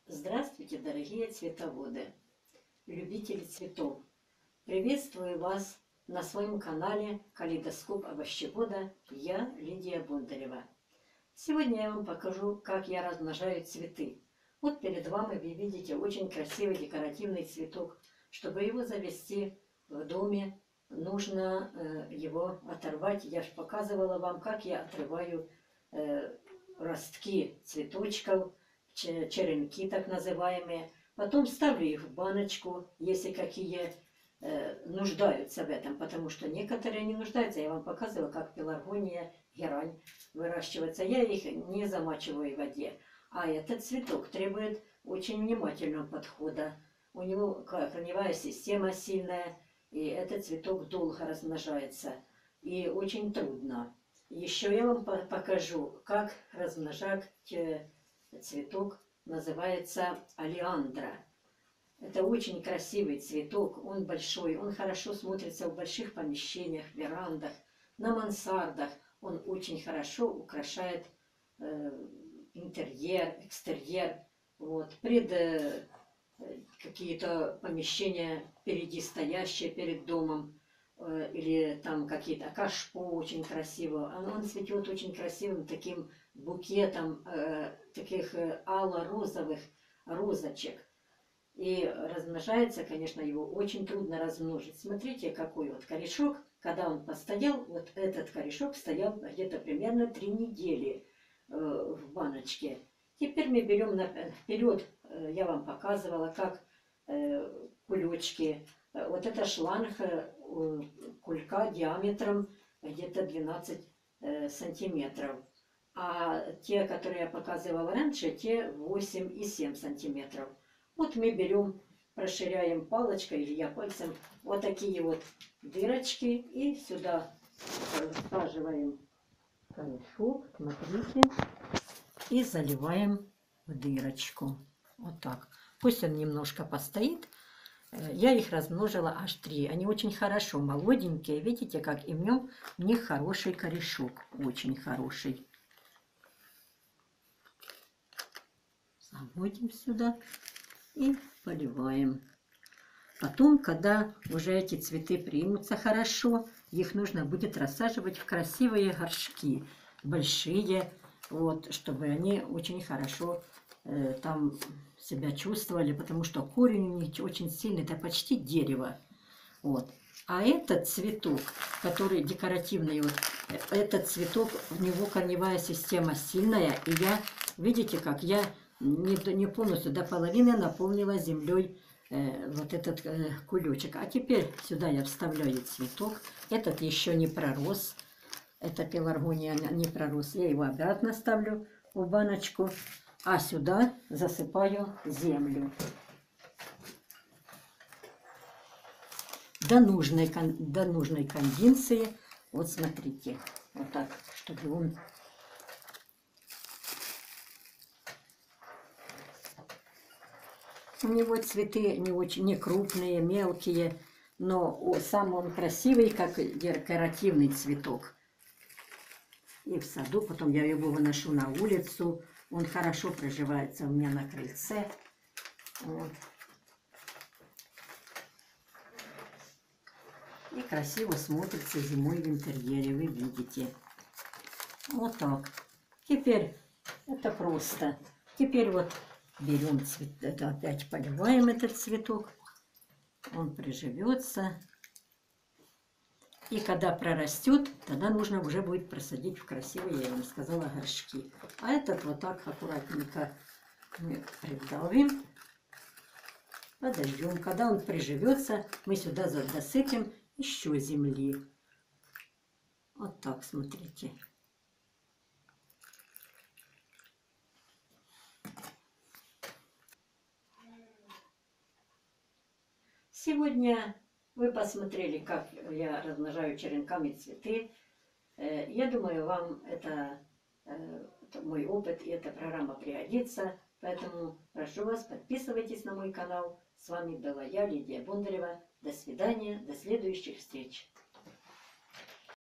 Здравствуйте, дорогие цветоводы, любители цветов! Приветствую вас на своем канале «Калейдоскоп овощевода». Я Лидия Бондарева. Сегодня я вам покажу, как я размножаю цветы. Вот перед вами вы видите очень красивый декоративный цветок. Чтобы его завести в доме, нужно его оторвать. Я же показывала вам, как я отрываю ростки цветочков, черенки так называемые. Потом ставлю их в баночку, если какие нуждаются в этом, потому что некоторые не нуждаются. Я вам показывала, как пеларгония, герань выращивается. Я их не замачиваю в воде. А этот цветок требует очень внимательного подхода. У него корневая система сильная, и этот цветок долго размножается. И очень трудно. Еще я вам покажу, как размножать цветок, называется алиандра. Это очень красивый цветок, он большой, он хорошо смотрится в больших помещениях, верандах, на мансардах. Он очень хорошо украшает интерьер, экстерьер. Вот. Какие-то помещения впереди стоящие, перед домом, или там какие-то кашпо очень красиво. Он цветет очень красивым таким букетом таких ало-розовых розочек. И размножается, конечно, его очень трудно размножить. Смотрите, какой вот корешок. Когда он постоял, вот этот корешок стоял где-то примерно 3 недели в баночке. Теперь мы берем вперед, я вам показывала, как кулечки. Вот это шланг кулька диаметром где-то 12 сантиметров. А те, которые я показывала раньше, те 8,7 сантиметров. Вот мы берем, расширяем палочкой или я пальцем вот такие вот дырочки и сюда всаживаем корешок, смотрите, и заливаем в дырочку. Вот так. Пусть он немножко постоит. Я их размножила аж 3. Они очень хорошо молоденькие. Видите, как и в них хороший корешок. Очень хороший. Заводим сюда и поливаем. Потом, когда уже эти цветы примутся хорошо, их нужно будет рассаживать в красивые горшки. Большие, вот, чтобы они очень хорошо там себя чувствовали, потому что корень у них очень сильный, это почти дерево. Вот. А этот цветок, который декоративный, вот, этот цветок, у него корневая система сильная, и видите, как я не полностью, до половины наполнила землей вот этот кулечек. А теперь сюда я вставляю цветок. Этот еще не пророс. Эта пеларгония не пророс. Я его обратно ставлю в баночку. А сюда засыпаю землю. До нужной конденции. Вот смотрите. Вот так, чтобы он... У него цветы не крупные, мелкие, но сам он красивый, как декоративный цветок. И в саду, потом я его выношу на улицу. Он хорошо проживается у меня на крыльце. Вот. И красиво смотрится зимой в интерьере, вы видите. Вот так. Теперь это просто. Теперь вот берем это опять поливаем этот цветок. Он приживется. И когда прорастет, тогда нужно уже будет просадить в красивые, я вам сказала, горшки. А этот вот так аккуратненько мы придавим. Подождем. Когда он приживется, мы сюда досыпем еще земли. Вот так, смотрите. Сегодня вы посмотрели, как я размножаю черенками цветы. Я думаю, вам это мой опыт и эта программа пригодится. Поэтому прошу вас, подписывайтесь на мой канал. С вами была я, Лидия Бондарева. До свидания, до следующих встреч.